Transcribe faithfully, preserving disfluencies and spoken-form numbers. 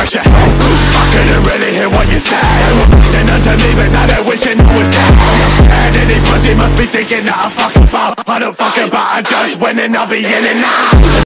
pressure. I couldn't really hear what you said. They were pushing onto me, but now they're wishing I was dead. I'm not scared, any pussy must be thinking that I fuck about. I don't fuck about, I just win and I'll be in and out.